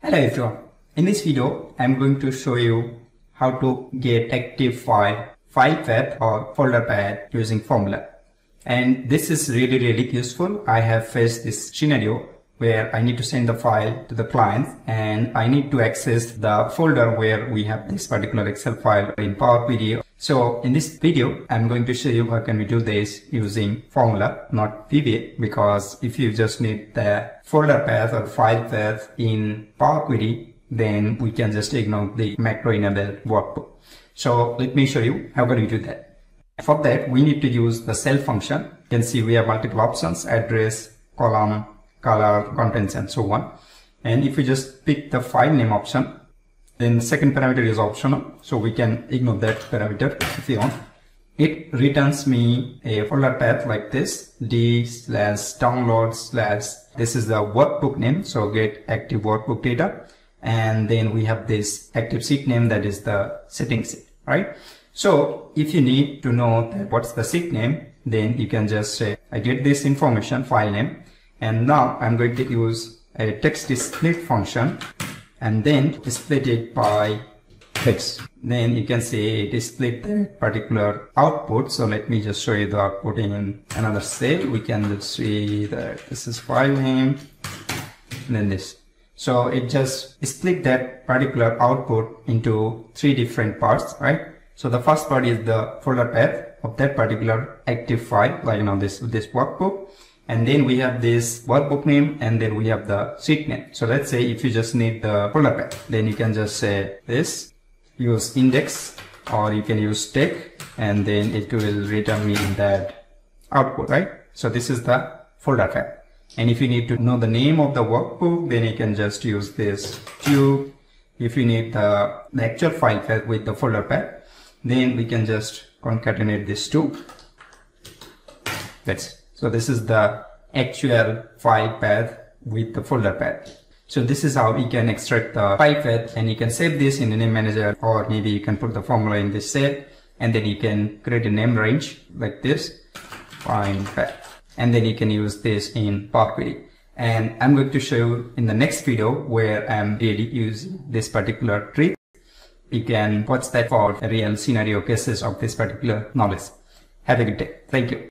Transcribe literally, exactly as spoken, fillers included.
Hello everyone. In this video, I'm going to show you how to get active file, file path or folder path using formula. And this is really, really useful. I have faced this scenario where I need to send the file to the client and I need to access the folder where we have this particular Excel file in Power Query. So in this video, I'm going to show you how can we do this using formula, not V B A, because if you just need the folder path or file path in Power Query, then we can just ignore the macro enabled workbook. So let me show you how can we do that. For that, we need to use the cell function. You can see we have multiple options: address, column, color, contents, and so on. And if we just pick the file name option, then second parameter is optional, so we can ignore that parameter if you want. It returns me a folder path like this: d slash download slash, this is the workbook name, so get active workbook data, and then we have this active sheet name, that is the settings sheet, right? So if you need to know that what's the sheet name, then you can just say I get this information, file name, and now I'm going to use a text split function and then split it by text. Then you can see it is split the particular output. So let me just show you the output in another cell. We can just see that this is file name and then this. So it just split that particular output into three different parts, right? So the first part is the folder path of that particular active file, like you know this this workbook. And then we have this workbook name, and then we have the sheet name. So let's say if you just need the folder path, then you can just say this, use index, or you can use tech, and then it will return me that output, right? So this is the folder path. And if you need to know the name of the workbook, then you can just use this tube. If you need the, the actual file path with the folder path, then we can just concatenate this two. That's So this is the actual file path with the folder path. So this is how we can extract the file path, and you can save this in the name manager, or maybe you can put the formula in this cell, and then you can create a name range like this, file path, and then you can use this in Power Query. And I'm going to show you in the next video where I'm really using this particular trick. You can watch that for real scenario cases of this particular knowledge. Have a good day. Thank you.